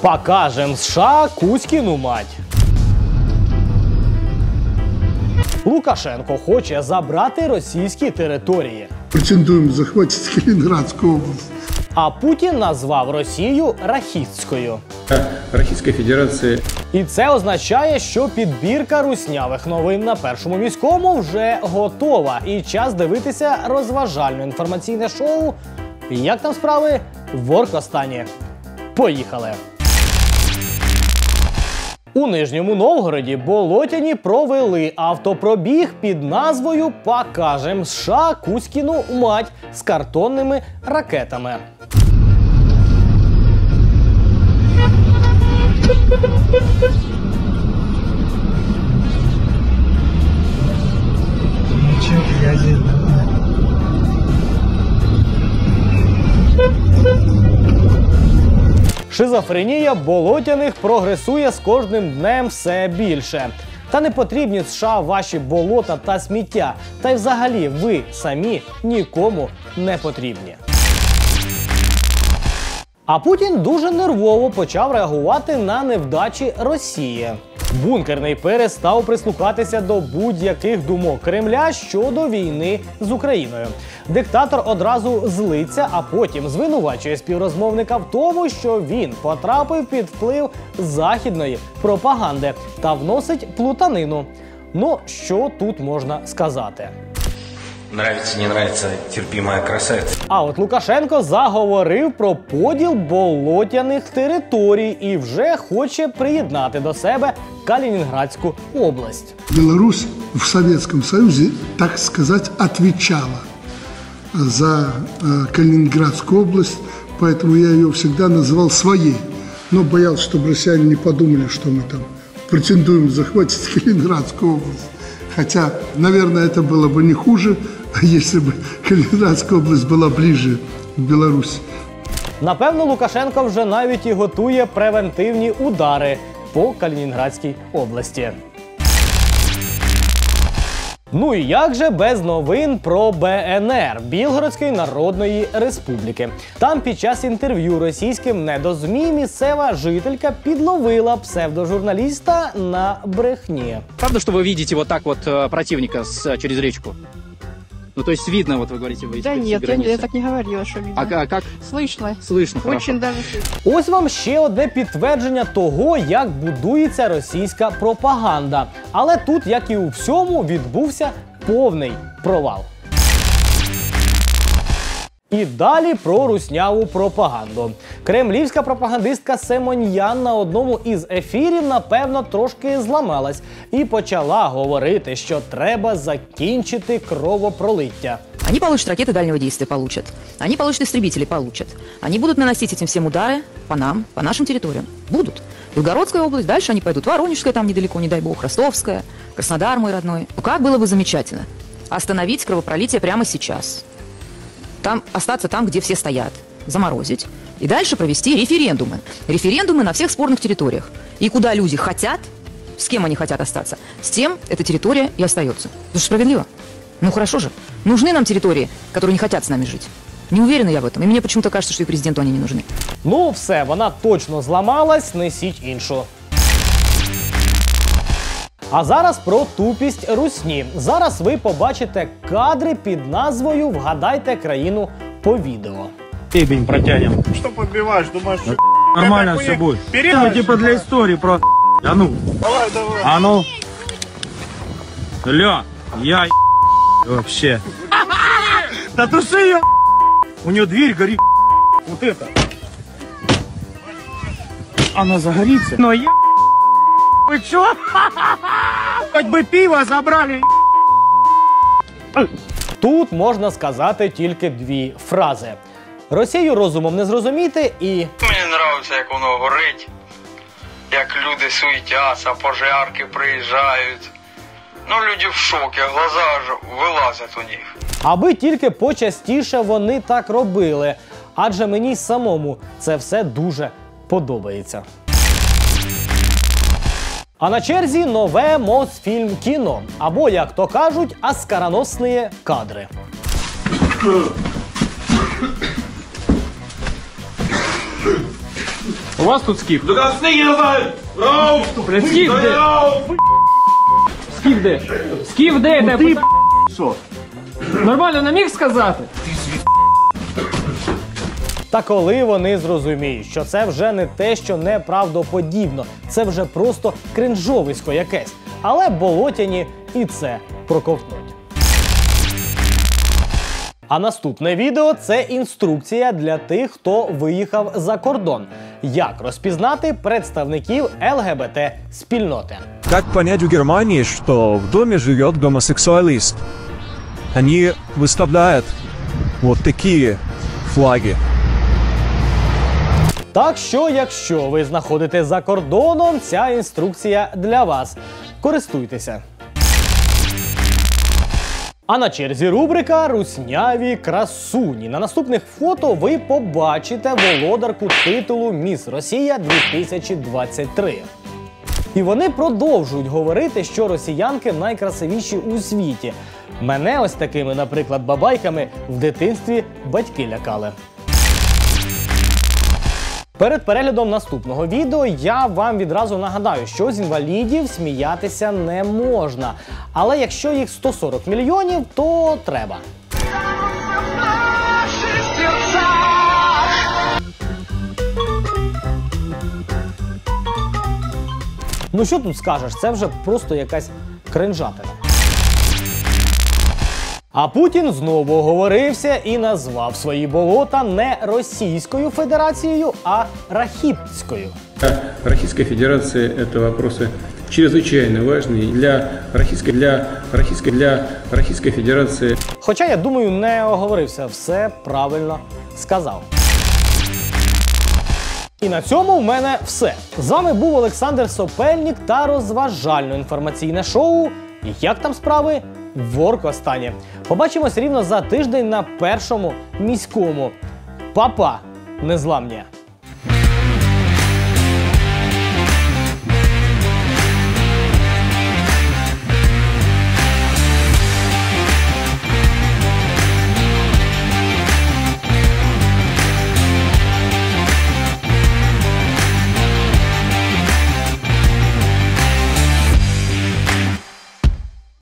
Покажем США Кузькину мать. Лукашенко хоче забрати російські території. Претендуємо захватити Калінінградську область. А Путін назвав Росію рахістською. Російська Федерація. І це означає, що підбірка руснявих новин на Першому міському вже готова. І час дивитися розважально-інформаційне шоу «Як там справи в Воркостані». Поїхали! У Нижньому Новгороді болотяні провели автопробіг під назвою «Покажем США Кузькину мать» з картонними ракетами. Шизофренія болотяних прогресує з кожним днем все більше. Та не потрібні США ваші болота та сміття. Та й взагалі ви самі нікому не потрібні. А Путін дуже нервово почав реагувати на невдачі Росії. Бункерний перестав прислухатися до будь-яких думок Кремля щодо війни з Україною. Диктатор одразу злиться, а потім звинувачує співрозмовника в тому, що він потрапив під вплив західної пропаганди та вносить плутанину. Ну, що тут можна сказати? Нравится, не нравится, терпимая красавица. А от Лукашенко заговорив про поділ болотяних територій і вже хоче приєднати до себе Калінінградську область. Беларусь в Советском Союзе, так сказать, отвечала за Калининградскую область, поэтому я ее всегда называл своей. Но боялся, чтобы россияне не подумали, что мы там претендуем захватить Калининградскую область. Хотя, наверное, это было бы не хуже, если бы Калининградская область была ближе к Беларуси. Напевно, Лукашенко вже навіть і готує превентивні удари по Калінінградській області. Ну і як же без новин про БНР – Білгородської Народної Республіки. Там під час інтерв'ю російським недозмі місцева жителька підловила псевдожурналіста на брехні. Правда, что вы видите вот так вот противника через речку? Ну, то есть видно, вот вы говорите, вы Да нет, я так не говорила, что видно. А как? Слышно. Слышно, хорошо. Очень даже слышно. Ось вам ще одне підтвердження того, як будується російська пропаганда. Але тут, як і у всьому, відбувся повний провал. І далі про русняву пропаганду. Кремлівська пропагандистка Семоньян на одному із ефірів, напевно, трошки зламалась і почала говорити, що треба закінчити кровопролиття. Они получат ракеты дальнего действия, получат. Они получат истребители, получат. Они будут наносить этим всем удары по нам, по нашим территориям. Будут. Белгородская область, дальше они пойдут. Воронежская там недалеко, не дай бог, Ростовская, Краснодар мой родной. Ну как было бы замечательно остановить кровопролитие прямо сейчас. Там, остаться там, где все стоят, заморозить. И дальше провести референдумы. Референдумы на всех спорных территориях. И куда люди хотят, с кем они хотят остаться, с тем эта территория и остается. Это же справедливо. Ну хорошо же. Нужны нам территории, которые не хотят с нами жить. Не уверена я в этом. И мне почему-то кажется, что и президенту они не нужны. Ну все, вона точно зламалась, несіть іншу. А зараз про тупість русні. Зараз ви побачите кадри під назвою «Вгадайте країну по відео». Стебень протянем. Что подбиваешь? Думаешь, что... Нормально все будет. Ну, типа для истории про... А ну. Давай, давай. А ну. Ля, я вообще. Да туши ее. У нее дверь горит. Вот это. Она загорится. Но я... Вы чё? Хоть бы пиво забрали. Тут можна сказати тільки дві фрази. Росію розумом не зрозуміти і... Мені подобається, як воно горить, як люди суетяться, пожарки приїжджають. Ну, люди в шокі, глаза аж вилазять у них. Аби тільки почастіше вони так робили, адже мені самому це все дуже подобається. А на черзі нове Мосфільм кіно, або, як то кажуть, оскароносні кадри. У вас тут скіф. Да снеги назад! Рауф! Блядь, скіф де? Скіф де? Скіф де? Я тебе питаю. Що? Нормально не міг сказати? Та коли вони зрозуміють, що це вже не те, що неправдоподібно, це вже просто кринжовисько якесь. Але болотяні і це проковтнуть. А наступне відео – це інструкція для тих, хто виїхав за кордон. Як розпізнати представників ЛГБТ-спільноти. Как понять у Германии, что в доме живет гомосексуалист? Они выставляют вот такие флаги. Так що, якщо ви знаходитесь за кордоном, ця інструкція для вас. Користуйтеся. А на черзі рубрика «Русняві красуні». На наступних фото ви побачите володарку титулу «Міс Росія 2023». І вони продовжують говорити, що росіянки найкрасивіші у світі. Мене ось такими, наприклад, бабайками в дитинстві батьки лякали. Перед переглядом наступного відео я вам відразу нагадаю, що з інвалідів сміятися не можна. Але якщо їх 140 мільйонів, то треба. Ну що тут скажеш, це вже просто якась кринжатина. А Путін знову оговорився і назвав свої болота не Російською Федерацією, а Рахітською. Российская Федерация – это вопросы чрезвычайно важные для Российской Федерации. Хоча, я думаю, не оговорився, все правильно сказав. І на цьому в мене все. З вами був Олександр Сопельник та розважально-інформаційне шоу «Як там справи? Воркостані». Побачимось рівно за тиждень на Першому міському. Па-па, незламні!